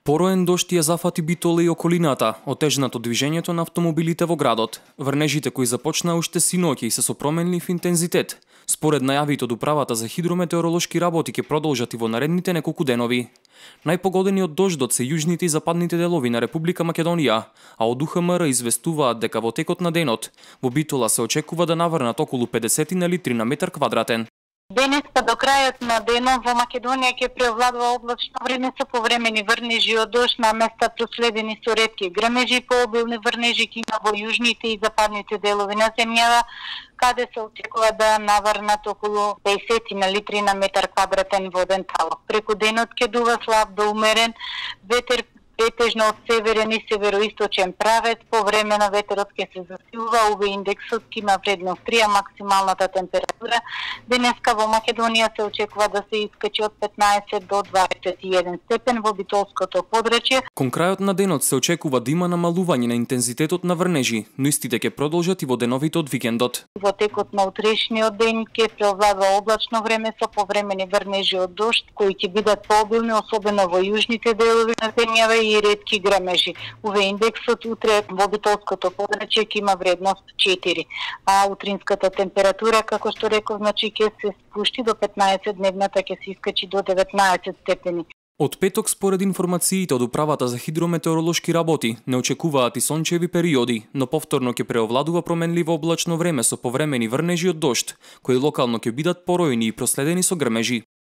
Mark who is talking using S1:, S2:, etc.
S1: Пороен дожд ја зафати Битола и околината, отежнато движењето на автомобилите во градот. Врнежите кои започнаа уште синоќа и се со променлив интензитет. Според најавите од Управата за хидрометеоролошки работи ќе продолжат и во наредните неколку денови. Најпогодени од дождот се јужните и западните делови на Република Македонија, а од УХМР известуваат дека во текот на денот во Битола се очекува да наврнат околу 50 на литри на метар квадратен.
S2: Денеска до крајот на денот во Македонија ќе преовладува облачно време со повремени врнежи од дожд на места проследени со ретки грмежи, пообилни врнежи ќе има во јужните и западните делови на земјава, каде се очекува да наврнат околу 50 на литри на метар квадратен воден талок. Преку денот ќе дува слаб до умерен ветер претежно од северен и североисточен правец, повремено ветерот ќе се засилува, УВ индексот ќе има вредност 3, а максималната температура денеска во Македонија се очекува да се искачи од 15 до 21 степен во Битолското подречје.
S1: Кон крајот на денот се очекува да има намалување на интензитетот на врнежи, но истите ќе продолжат и во деновите од викендот.
S2: Во текот на утрешниот ден ќе преовладува облачно време со повремени врнежи од дожд, кои ќе бидат пообилни, особено во јужните делови на земјава и ретки грмежи. УВ индексот утре во Битолското подречје ќе има вредност 4, а утринската температура, како што реков, значи ќе се спушти до 15, дневната ќе се искачи до 19 степени.
S1: Од петок, според информациите од Управата за хидрометеоролошки работи, не очекуваат и сончеви периоди, но повторно ќе преовладува променливо облачно време со повремени врнежи од дожд, кои локално ќе бидат поројни и проследени со грмежи.